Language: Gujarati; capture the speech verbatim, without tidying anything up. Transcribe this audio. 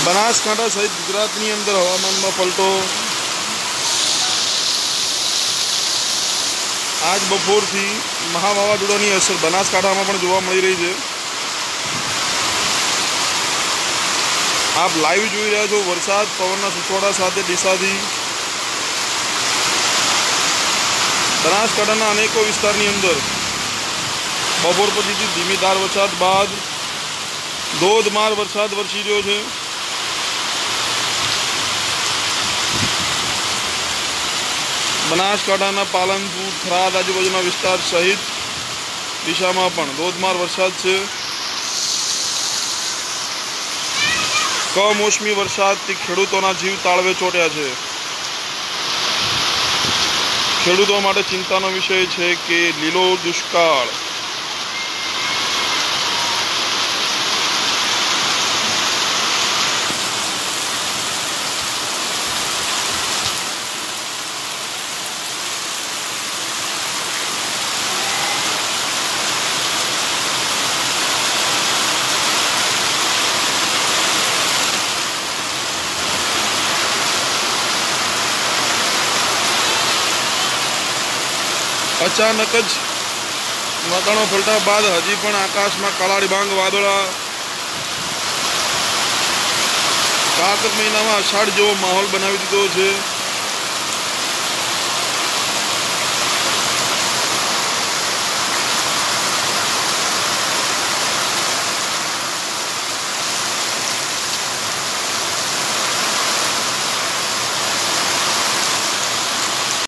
બનાસકાંઠા સહિત ગુજરાતની અંદર હવામાનમાં પલટો। આજ બપોરથી મહા વાવાઝોડાની અસર બનાસકાંઠામાં પણ જોવા મળી રહી છે। આપ લાઈવ જોઈ રહ્યા છો વરસાદ પવનના સૂસવાડા સાથે ડીસાથી બનાસકાંઠાના અનેકો વિસ્તારની અંદર બપોર પછીથી ધીમી ધાર વરસાદ બાદ ધોધમાર વરસાદ વરસી રહ્યો છે। બનાસકાંઠાના પાલનપુર થરાદ આજુબાજુના વિસ્તાર સહિત ડીસામાં પણ ધોધમાર વરસાદ છે। કમોસમી વરસાદથી ખેડૂતોના જીવ તાળવે ચોંટ્યા છે। ખેડૂતો માટે ચિંતાનો વિષય છે કે લીલો દુષ્કાળ। અચાનક જ વાતાવરણ પલટા બાદ હજી પણ આકાશમાં કાળા ડિબાંગ વાદળા કારતક મહિનામાં અષાઢ જેવો માહોલ બનાવી દીધો છે।